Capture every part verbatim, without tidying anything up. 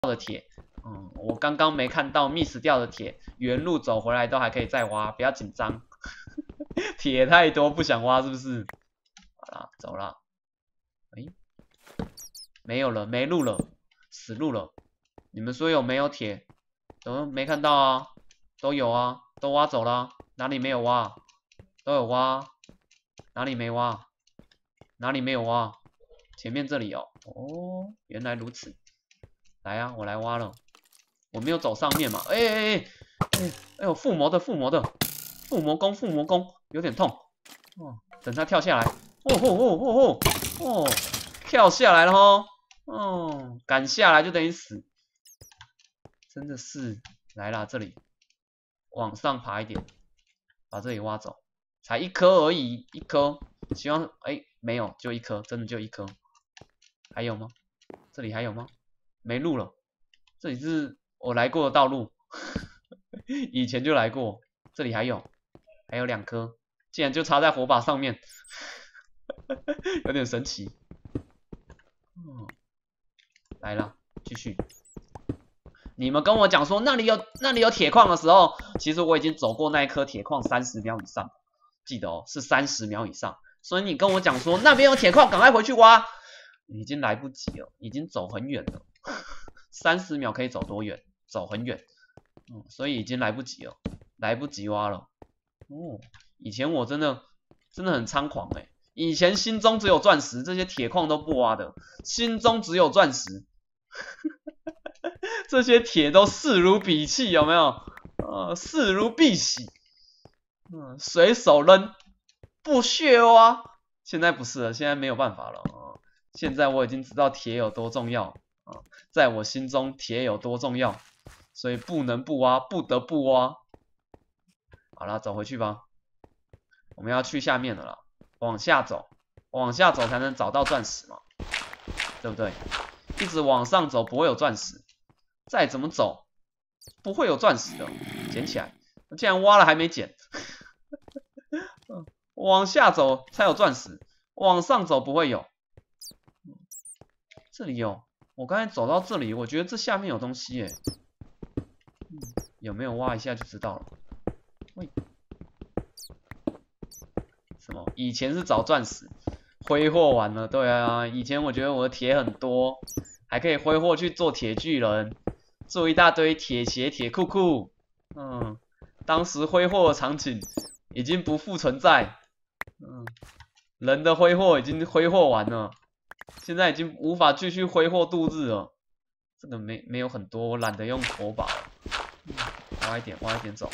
的铁，嗯，我刚刚没看到 miss 掉的铁，原路走回来都还可以再挖，不要紧张。铁太多不想挖是不是？好啦，走了。哎，没有了，没路了，死路了。你们说有没有铁？都没看到啊，都有啊，都挖走了，哪里没有挖？都有挖，哪里没挖？哪里没有挖？前面这里哦，哦，原来如此。来啊，我来挖了。我没有走上面嘛？哎哎哎哎哎呦，附魔的附魔的，附魔弓附魔弓，有点痛。哦，等他跳下来。哦吼吼吼吼哦，跳下来了吼。哦，敢下来就等于死。真的是，来啦，这里往上爬一点，把这里挖走。才一颗而已，一颗。希望哎没有，就一颗，真的就一颗。还有吗？这里还有吗？没路了。这里是我来过的道路，以前就来过。这里还有，还有两颗，竟然就插在火把上面，有点神奇。嗯，来了，继续。你们跟我讲说那里有那里有铁矿的时候，其实我已经走过那一颗铁矿三十秒以上，记得哦，是三十秒以上。所以你跟我讲说那边有铁矿，赶快回去挖，已经来不及了，已经走很远了。三十秒可以走多远？走很远，嗯，所以已经来不及了，来不及挖了。哦，以前我真的真的很猖狂哎、欸，以前心中只有钻石，这些铁矿都不挖的，心中只有钻石。这些铁都视如敝器，有没有？呃，视如敝屣，嗯，随手扔，不屑挖。现在不是了，现在没有办法了。呃、现在我已经知道铁有多重要啊、呃，在我心中铁有多重要，所以不能不挖，不得不挖。好了，走回去吧。我们要去下面了啦，往下走，往下走才能找到钻石嘛，对不对？一直往上走不会有钻石。再怎么走，不会有钻石的。捡起来，既然挖了还没捡，往下走才有钻石，往上走不会有。这里有，我刚才走到这里，我觉得这下面有东西耶。嗯，有没有挖一下就知道了。喂，什么？以前是找钻石，挥霍完了。对啊，以前我觉得我的铁很多，还可以挥霍去做铁巨人。做一大堆铁鞋、铁裤裤，嗯，当时挥霍的场景已经不复存在，嗯，人的挥霍已经挥霍完了，现在已经无法继续挥霍度日了。这个没没有很多，我懒得用火把了，嗯，挖一点，挖一点走。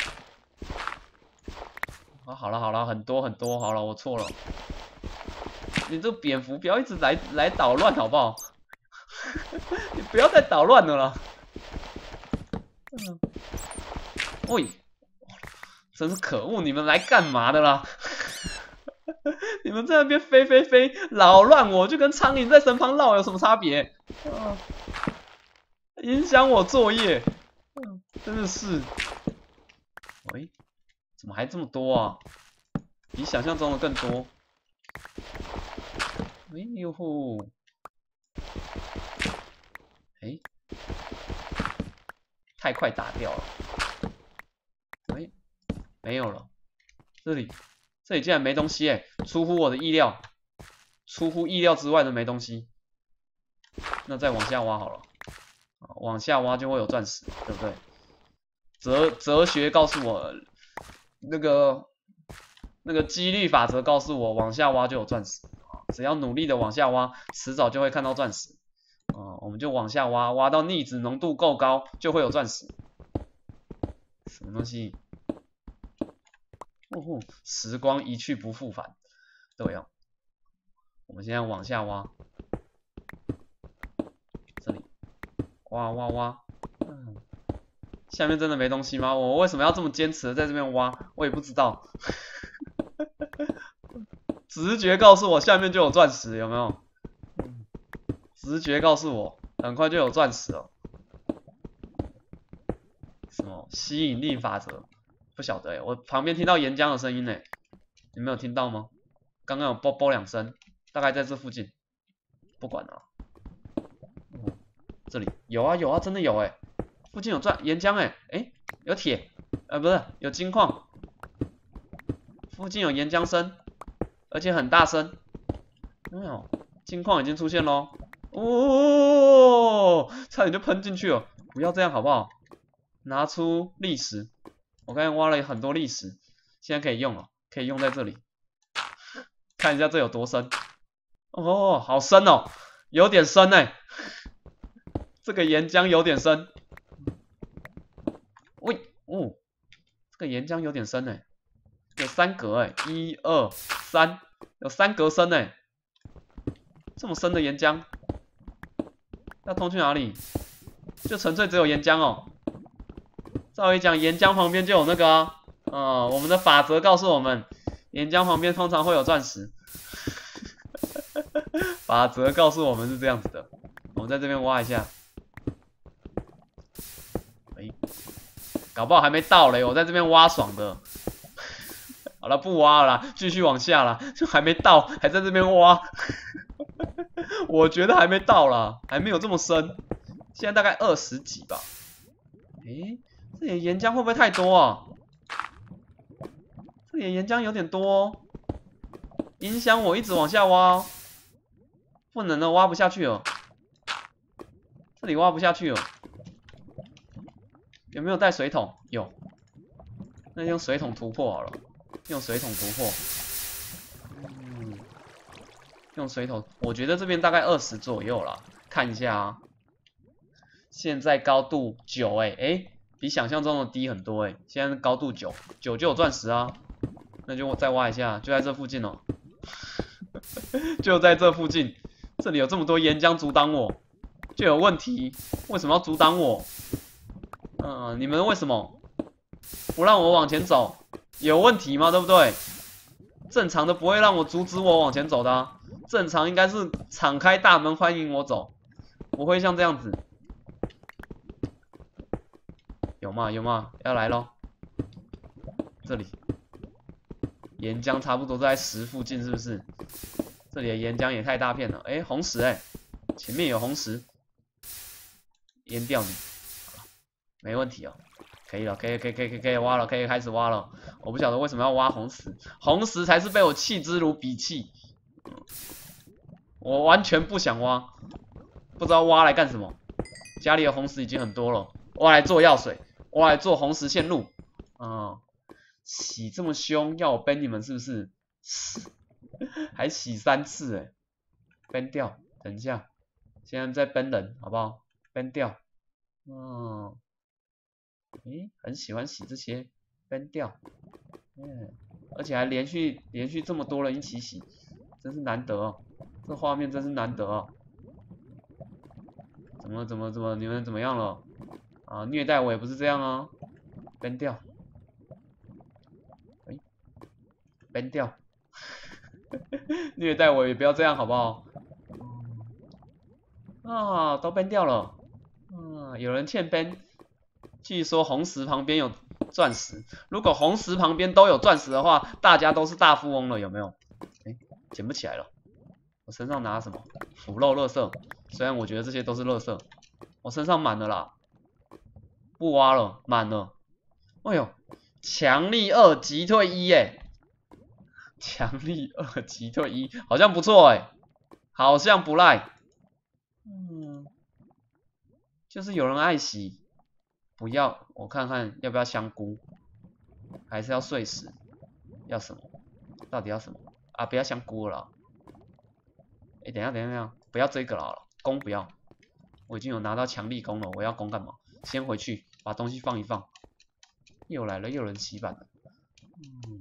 啊，好了好了，很多很多，好了，我错了。你这蝙蝠不要一直来来捣乱好不好？你不要再捣乱了啦。嗯，喂，真是可恶！你们来干嘛的啦？你们在那边飞飞飞，扰乱我，就跟苍蝇在身旁绕有什么差别？啊，影响我作业，嗯，真的是。喂，怎么还这么多啊？比想象中的更多。哎呦吼！哎，太快打掉了。哎，没有了。这里，这里竟然没东西哎，出乎我的意料，出乎意料之外的没东西。那再往下挖好了，往下挖就会有钻石，对不对？哲哲学告诉我，那个那个几率法则告诉我，往下挖就有钻石，只要努力的往下挖，迟早就会看到钻石。啊，我们就往下挖，挖到腻子浓度够高，就会有钻石。什么东西？哦吼，时光一去不复返。对哦，我们现在往下挖，这里挖挖挖，嗯，下面真的没东西吗？我为什么要这么坚持的在这边挖？我也不知道。直觉告诉我下面就有钻石，有没有？直觉告诉我，很快就有钻石了。什么吸引力法则？不晓得哎，我旁边听到岩浆的声音哎，你没有听到吗？刚刚有啵啵两声，大概在这附近。不管了， 这里有啊有啊，真的有哎，附近有钻岩浆哎，哎，有铁，呃不是有金矿，附近有岩浆声，而且很大声，有没有？金矿已经出现喽，哦，差点就喷进去了，不要这样好不好？拿出砾石，我刚才挖了很多砾石，现在可以用了，可以用在这里，看一下这有多深，哦，好深哦，有点深哎。这个岩浆有点深，喂，哦，这个岩浆有点深哎，有三格哎，一二三，有三格深哎，这么深的岩浆，要通去哪里？就纯粹只有岩浆哦。照理讲，岩浆旁边就有那个啊，呃，我们的法则告诉我们，岩浆旁边通常会有钻石。法则告诉我们是这样子的，我们在这边挖一下。搞不好还没到嘞，我在这边挖爽的。好了，不挖了啦，继续往下啦，就还没到，还在这边挖。我觉得还没到啦，还没有这么深，现在大概二十几吧。诶，这里岩浆会不会太多啊？这里岩浆有点多哦，影响我一直往下挖哦。不能了，挖不下去了。这里挖不下去了。有没有带水桶？有。那用水桶突破好了，用水桶突破。嗯，用水桶，我觉得这边大概二十左右啦，看一下啊。现在高度九哎哎，比想象中的低很多哎、欸。现在高度九，九就有钻石啊。那就再挖一下，就在这附近哦。就在这附近，这里有这么多岩浆阻挡我，就有问题。为什么要阻挡我？嗯、呃，你们为什么不让我往前走？有问题吗？对不对？正常的不会让我阻止我往前走的、啊，正常应该是敞开大门欢迎我走，不会像这样子。有吗？有吗？要来咯。这里岩浆差不多在十附近，是不是？这里的岩浆也太大片了。哎，红石哎、欸，前面有红石，淹掉你，没问题哦。可以了，可以，可以，可以，可以挖了，可以开始挖了。我不晓得为什么要挖红石，红石才是被我弃之如敝弃。我完全不想挖，不知道挖来干什么。家里的红石已经很多了，挖来做药水，挖来做红石线路。嗯，洗这么凶，要我崩你们是不是？还洗三次哎，崩掉。等一下，现在在崩人，好不好？崩掉。嗯。诶，很喜欢洗这些，崩掉，嗯，而且还连续连续这么多人一起洗，真是难得哦，这画面真是难得哦。怎么怎么怎么你们怎么样了？啊，虐待我也不是这样啊，崩掉，诶，崩掉，虐待我也不要这样好不好？啊，都崩掉了，啊，有人欠崩。据说红石旁边有钻石，如果红石旁边都有钻石的话，大家都是大富翁了，有没有？哎，捡不起来了。我身上拿什么？腐肉垃圾。虽然我觉得这些都是垃圾，我身上满了啦，不挖了，满了。哎呦，强力二击退一耶！强力二击退一，好像不错哎，好像不赖。嗯，就是有人爱惜。不要，我看看要不要香菇，还是要碎石？要什么？到底要什么？啊，不要香菇了。哎，等一下，等一下，等一下，不要这个了，弓不要。我已经有拿到强力弓了，我要弓干嘛？先回去把东西放一放。又来了，又有人洗版了。嗯，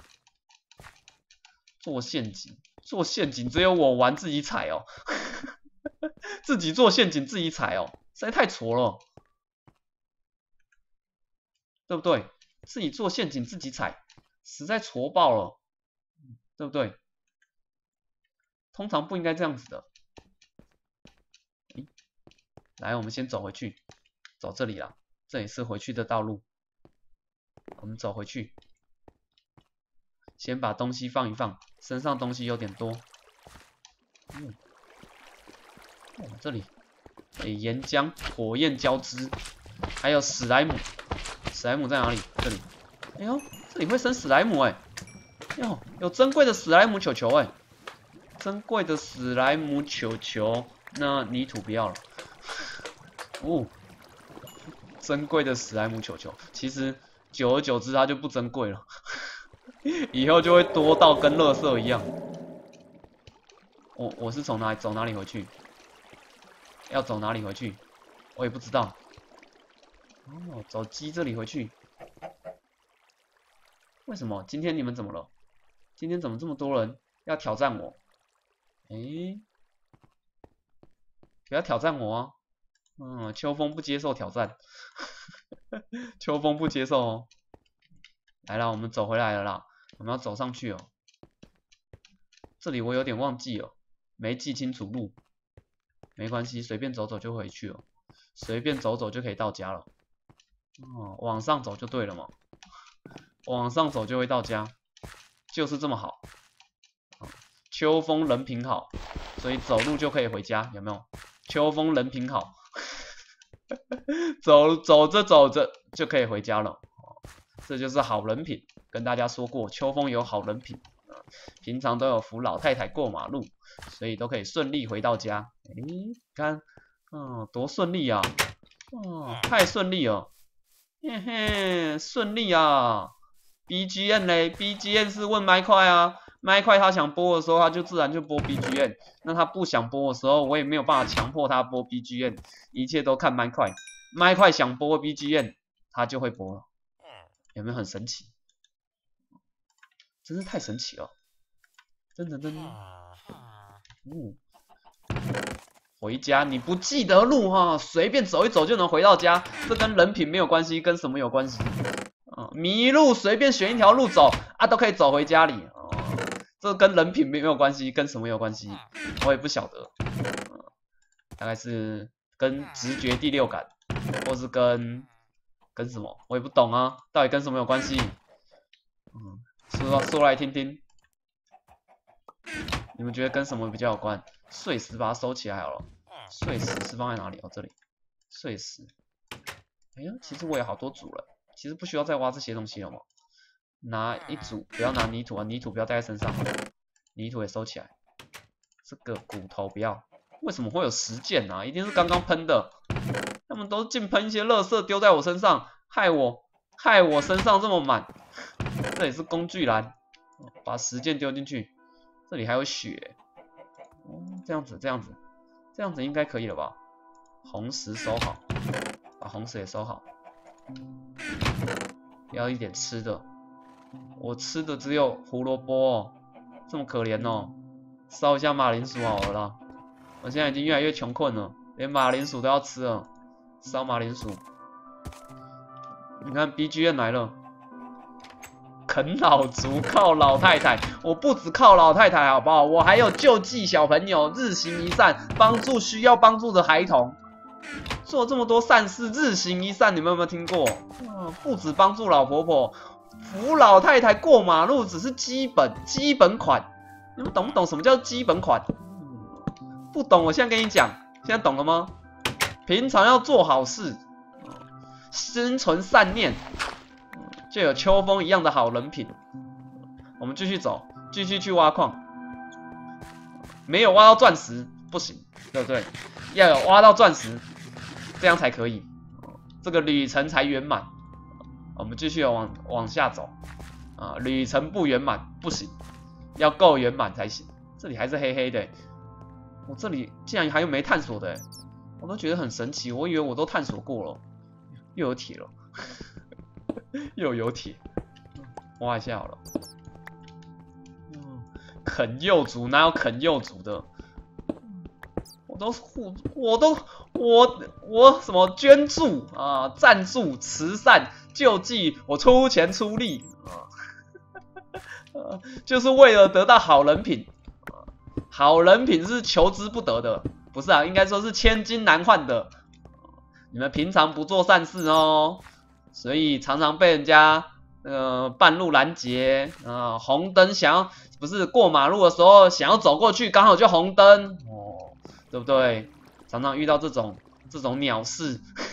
做陷阱，做陷阱只有我玩自己踩哦，自己做陷阱自己踩哦，实在太挫了。对不对？自己做陷阱自己踩，实在挫爆了，对不对？通常不应该这样子的。来，我们先走回去，走这里啦，这里是回去的道路。我们走回去，先把东西放一放，身上东西有点多。嗯，哦，这里哎，岩浆、火焰交织，还有史莱姆。史莱姆在哪里？这里。哎呦，这里会生史莱姆哎！哟，有珍贵的史莱姆球球哎！珍贵的史莱姆球球，那泥土不要了。哦，珍贵的史莱姆球球，其实久而久之它就不珍贵了，以后就会多到跟垃圾一样。我我是从哪里走哪里回去？要走哪里回去？我也不知道。哦，走鸡这里回去。为什么？今天你们怎么了？今天怎么这么多人要挑战我？诶，不要挑战我啊！嗯，秋风不接受挑战，秋风不接受哦。来了，我们走回来了啦，我们要走上去哦。这里我有点忘记了，没记清楚路。没关系，随便走走就回去了，随便走走就可以到家了。哦，往上走就对了嘛，往上走就会到家，就是这么好。秋风人品好，所以走路就可以回家，有没有？秋风人品好，走走着走着就可以回家了，这就是好人品。跟大家说过，秋风有好人品，平常都有扶老太太过马路，所以都可以顺利回到家。诶，看，嗯，多顺利啊！哦，太顺利了，嘿嘿，顺利啊 ！B G M 嘞 ，B G M 是问麦块啊。麦块他想播的时候，他就自然就播 B G M。那他不想播的时候，我也没有办法强迫他播 B G M， 一切都看麦块。麦块想播 B G M， 他就会播了。有没有很神奇？真是太神奇了！真的真的。嗯，回家你不记得路哈，随便走一走就能回到家，这跟人品没有关系，跟什么有关系？啊，迷路随便选一条路走啊，都可以走回家里。这跟人品没有关系，跟什么有关系？我也不晓得，嗯、大概是跟直觉第六感，或是跟跟什么，我也不懂啊，到底跟什么有关系？嗯，说说来听听，你们觉得跟什么比较有关？碎石把它收起来好了，碎石是放在哪里？哦，这里，碎石。哎呀，其实我也好多组了，其实不需要再挖这些东西了嘛。拿一组，不要拿泥土啊，泥土不要带在身上，泥土也收起来。这个骨头不要，为什么会有十件啊？一定是刚刚喷的，他们都净喷一些垃圾丢在我身上，害我害我身上这么满。这里是工具栏，把十件丢进去，这里还有血。哦，这样子这样子这样子应该可以了吧？红石收好，把红石也收好。要一点吃的。我吃的只有胡萝卜哦，这么可怜哦，烧一下马铃薯好了啦。我现在已经越来越穷困了，连马铃薯都要吃了，烧马铃薯。你看 B G M 来了，啃老族靠老太太，我不只靠老太太好不好？我还有救济小朋友，日行一善，帮助需要帮助的孩童，做这么多善事，日行一善，你们有没有听过？嗯，不止帮助老婆婆。扶老太太过马路只是基本基本款，你们懂不懂什么叫基本款？不懂，我现在跟你讲，现在懂了吗？平常要做好事，心存善念，就有秋风一样的好人品。我们继续走，继续去挖矿，没有挖到钻石不行，对不对？要有挖到钻石，这样才可以，这个旅程才圆满。我们继续往往下走，啊，旅程不圆满不行，要够圆满才行。这里还是黑黑的，我这里竟然还有没探索的，我都觉得很神奇。我以为我都探索过了，又有铁了，又有铁，挖一下好了。嗯，啃幼族哪有啃幼族的？我都互，我都我我什么捐助啊、赞助、慈善。救济，我出钱出力啊，就是为了得到好人品。好人品是求之不得的，不是啊，应该说是千金难换的。你们平常不做善事哦，所以常常被人家呃半路拦截啊、呃，红灯想要不是过马路的时候想要走过去，刚好就红灯哦，对不对？ 常常遇到这种这种鸟事。